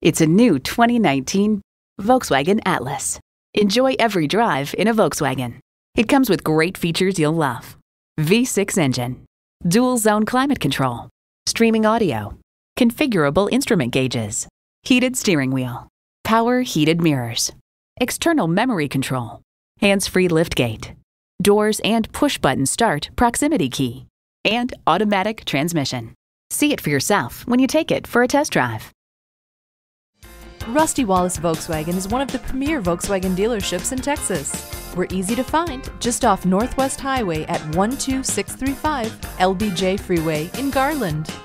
It's a new 2019 Volkswagen Atlas. Enjoy every drive in a Volkswagen. It comes with great features you'll love. V6 engine, dual zone climate control, streaming audio, configurable instrument gauges, heated steering wheel, power heated mirrors, external memory control, hands-free liftgate, doors and push-button start proximity key, and automatic transmission. See it for yourself when you take it for a test drive. Rusty Wallis Volkswagen is one of the premier Volkswagen dealerships in Texas. We're easy to find just off Northwest Highway at 12635 LBJ Freeway in Garland.